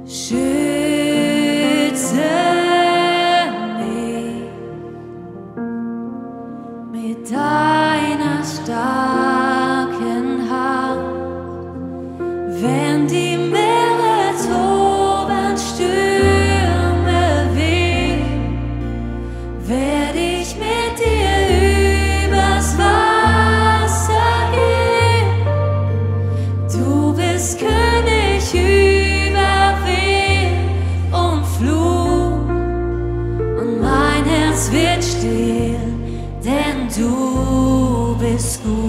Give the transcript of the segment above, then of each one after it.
Schütze mich mit deiner starken Hand, wenn die Meere toben, Stürme wehn, werd ich mit dir übers Wasser gehen. Du bist König über Wehn und Flut, und mein Herz wird still, denn du bist gut.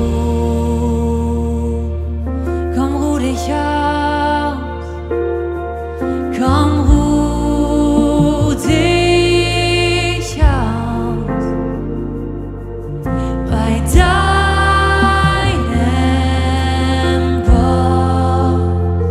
Komm, ruh dich aus, komm, ruh dich aus, bei deinem Gott.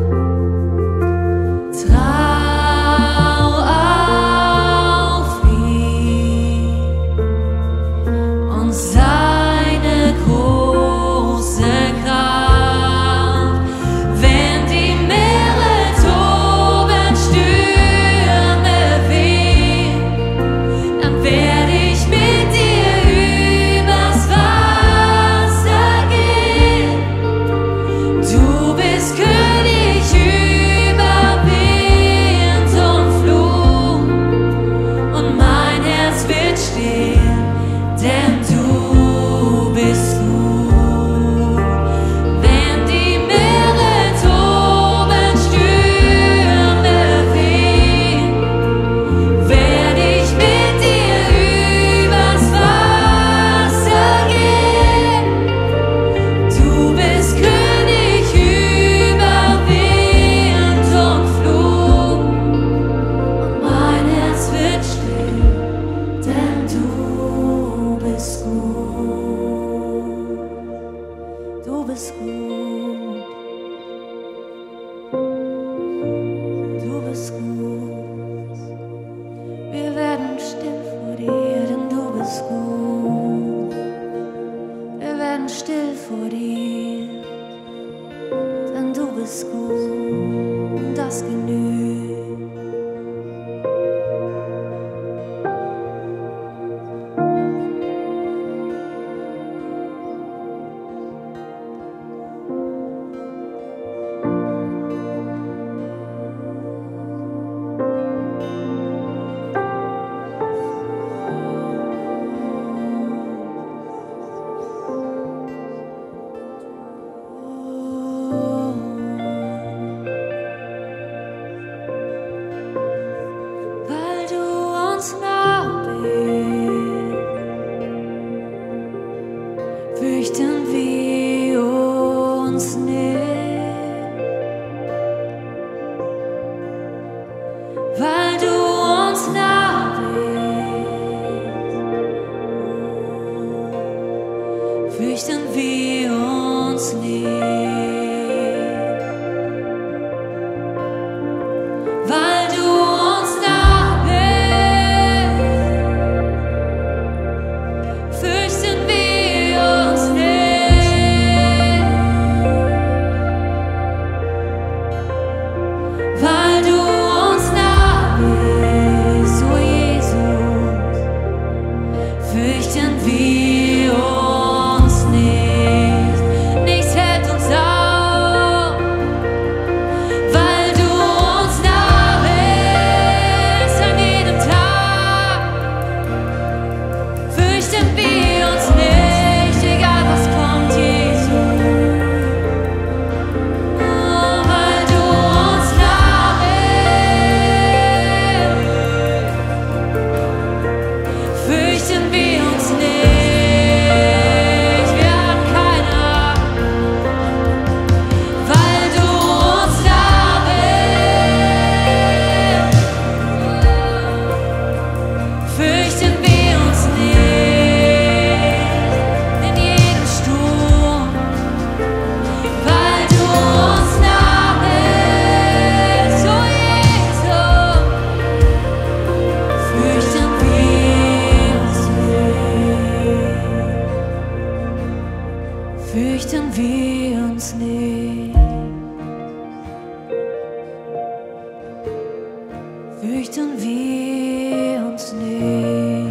Trau auf ihn und seine große Kraft. Wenn die Meere toben, Stürme wehn, dann werd ich mit dir übers Wasser gehen. Du bist König über Wind und Flut, und mein Herz wird still, denn du bist gut. Wenn die Meere toben, Stürme wehn, werd ich mit dir übers Wasser gehen. Du bist König über Wind und Flut, und mein Herz wird still, denn du bist gut. Du bist gut. Du bist gut. Wir werden still vor dir, denn du bist gut. Wir werden still vor dir, denn du bist gut, und das genügt. fürchten wir uns nicht.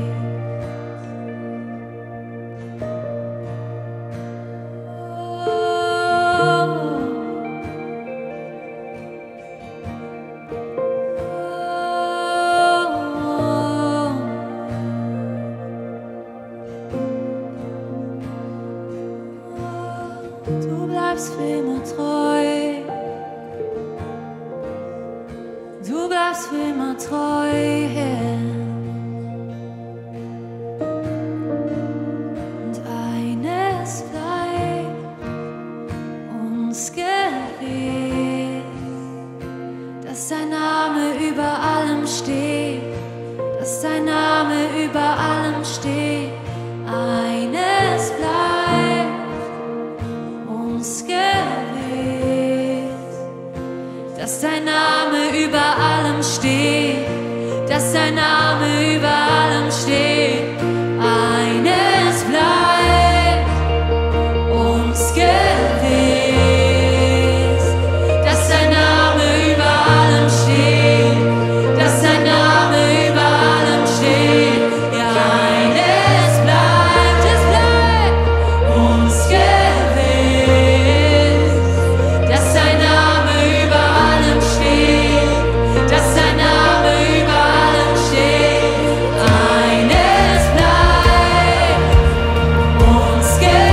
Du bleibst für immer treu. Du bleibst für immer treu, Herr. Und eines bleibt uns gewiss, dass dein Name über allem steht, dass dein Name über allem steht. Eines bleibt uns gewiss, dass dein Name über allem steht, dass dein Name über allem steht. Eines bleibt uns gewiss, dass dein Name über allem steht, dass dein Name über allem steht. Ja, eines bleibt uns gewiss, dass dein Name über allem steht, dass dein Name über allem steht. Eines bleibt uns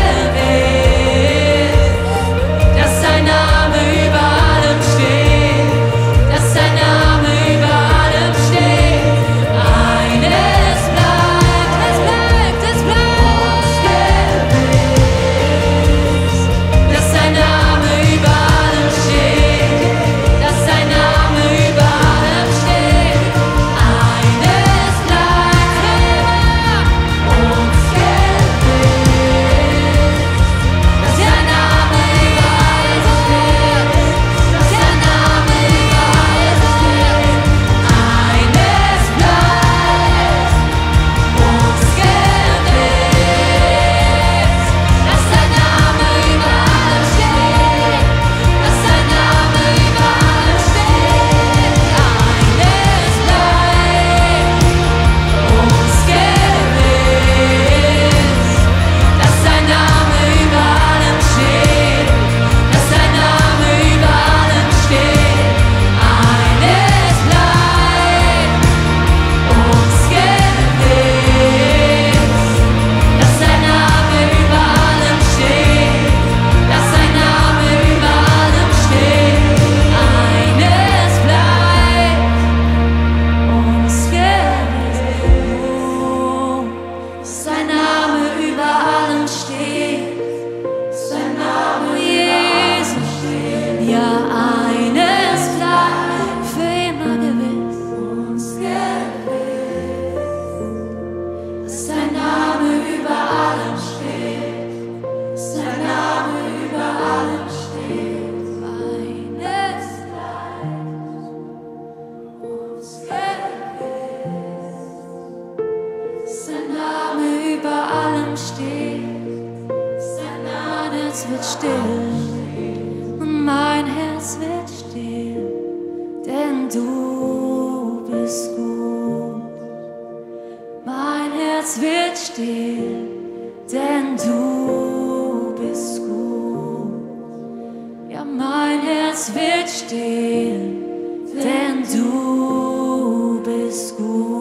gewiss, dass dein Name über allem steht, dass dein Name über allem steht. Eines bleibt uns gewiss, dass dein Name über allem steht, dass dein Name über allem steht. Eines bleibt uns gewiss, dass dein Name über alles steht, dass dein Name über alles steht. Eines bleibt uns gewiss, dass dein Name über allem steht, dass dein Name über allem steht. Eines bleibt uns gewiss, dass dein Name über allem steht, dass dein Name über allem steht. Eines bleibt uns gewiss, dass dein Name über allem steht, dass dein Name über allem steht. Eines bleibt uns gewiss, dass dein Name über allem steht, dass dein Name Jesus steht. Ja, eines bleibt für immer gewiss, uns gewiss, dass dein Name über allem steht, dass dein Name über allem steht. Eines bleibt uns gewiss, dass dein Name über allem steht, dass dein Herz wird still und mein Herz wird still, denn du bist gut. Mein Herz wird still, denn du bist gut. Ja, mein Herz wird still, denn du bist gut.